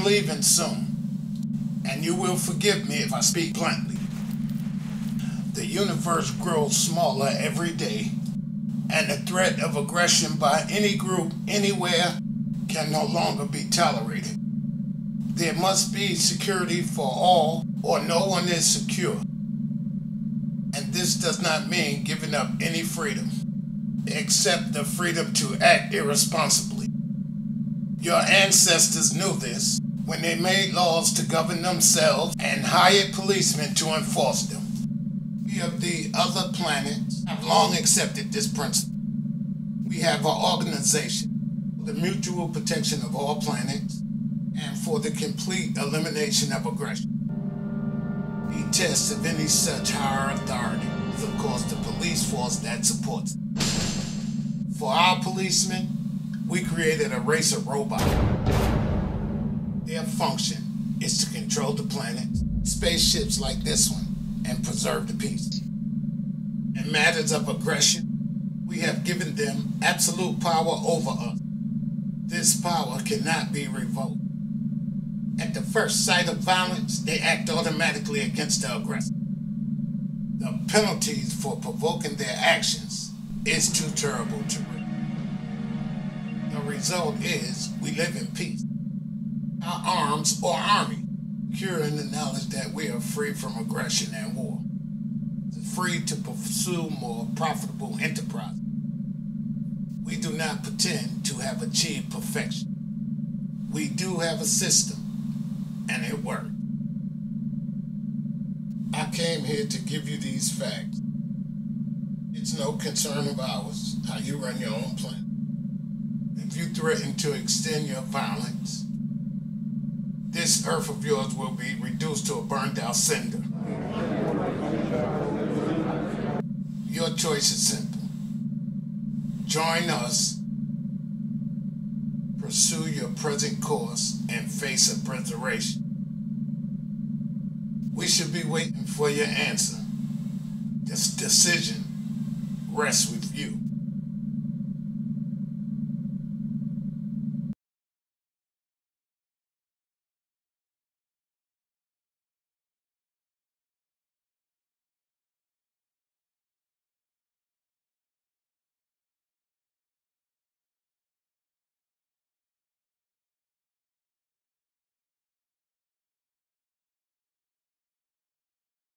I'm leaving soon, and you will forgive me if I speak bluntly. The universe grows smaller every day, and the threat of aggression by any group, anywhere, can no longer be tolerated. There must be security for all, or no one is secure. And this does not mean giving up any freedom, except the freedom to act irresponsibly. Your ancestors knew this when they made laws to govern themselves and hired policemen to enforce them. We of the other planets have long accepted this principle. We have an organization for the mutual protection of all planets and for the complete elimination of aggression. The test of any such higher authority is, of course, the police force that supports it. For our policemen, we created a race of robots. Their function is to control the planet, spaceships like this one, and preserve the peace. In matters of aggression, we have given them absolute power over us. This power cannot be revoked. At the first sight of violence, they act automatically against the aggressor. The penalties for provoking their actions is too terrible to read. The result is we live in peace. Our arms or army, secure in the knowledge that we are free from aggression and war, free to pursue more profitable enterprise. We do not pretend to have achieved perfection. We do have a system, and it worked. I came here to give you these facts. It's no concern of ours how you run your own planet. If you threaten to extend your violence, this earth of yours will be reduced to a burned out cinder. Your choice is simple. Join us, pursue your present course, and face obliteration. We should be waiting for your answer. This decision rests with you.